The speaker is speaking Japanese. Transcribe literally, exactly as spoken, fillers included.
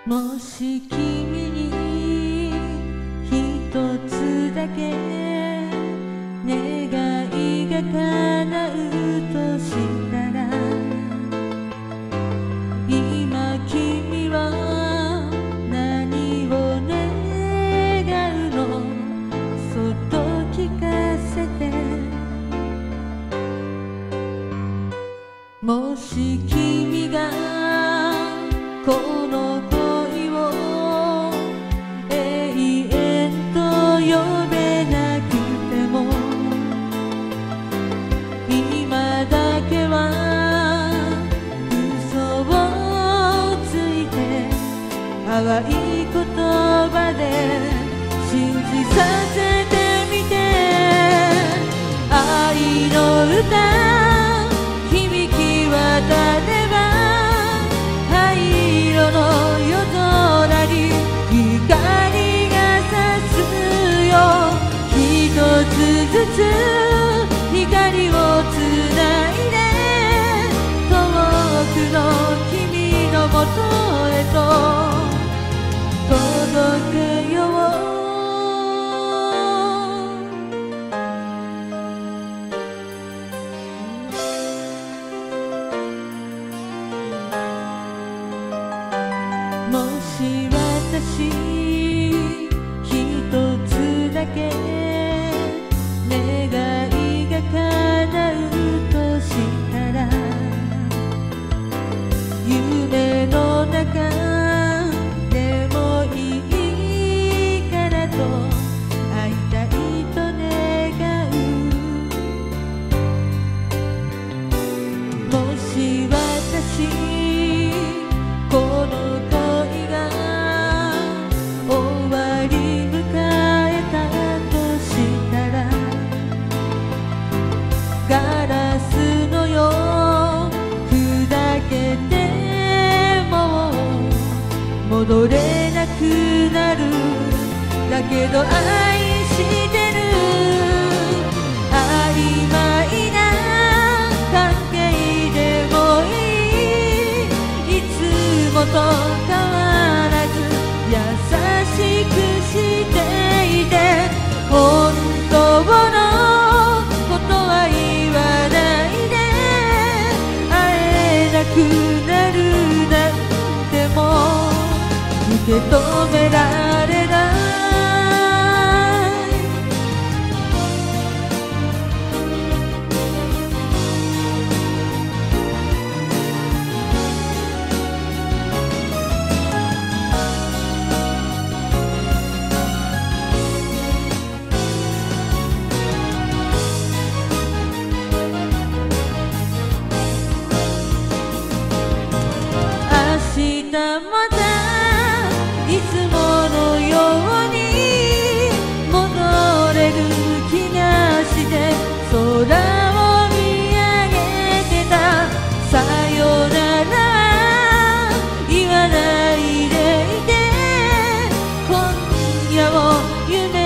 もし君に一つだけ願いが叶うとしたら、今君は何を願うの？そっと聞かせて。もし君がこの恋を永遠と呼べなくても、今だけは嘘をついて淡い言葉で信じさせてみて。愛の歌響き渡れば灰色の夜空に光が差すよ。一つずつ光をつないで遠くの君のもとへと届けよう。もし私一つだけ願いが叶うとしたら、夢の中でもいいからと会いたいと願う。もし私この恋が終わり迎えたとしたら、ガラスのよう砕けても戻れなくなる。だけど愛してる。曖昧な関係でもいい。いつもと変わらず優しくしていて、本当のことは言わないで。会えなくなるなんても受け止められない。明日またいつものように戻れる気がして、空を見上げてた。さよなら言わないでいて、今夜を夢